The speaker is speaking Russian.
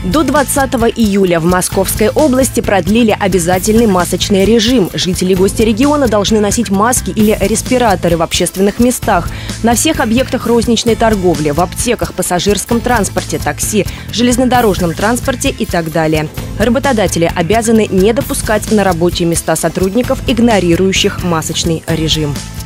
До 20 июля в Московской области продлили обязательный масочный режим. Жители и гости региона должны носить маски или респираторы в общественных местах, на всех объектах розничной торговли, в аптеках, пассажирском транспорте, такси, железнодорожном транспорте и так далее. Работодатели обязаны не допускать на рабочие места сотрудников, игнорирующих масочный режим.